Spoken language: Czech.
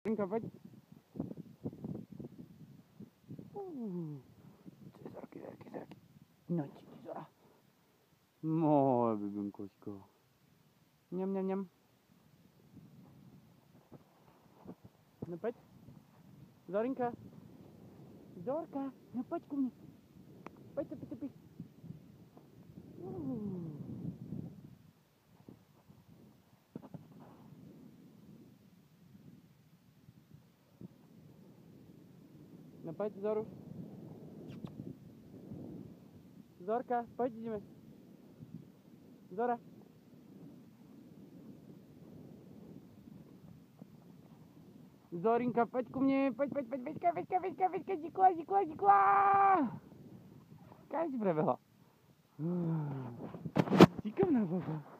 Zorinka, pojď. Zorky. No ti Zora. Moje bibinkočko. Mňam. No pojď. Zorinka. Zorka, no pojď ku mně. Pojď, tepi. No pojď, Zoru. Zorka, pojď, jdeme. Zora. Zorinka, pojď ku mně, pojď, Veďka, díkla. Káž prebehla. Díkám na baba.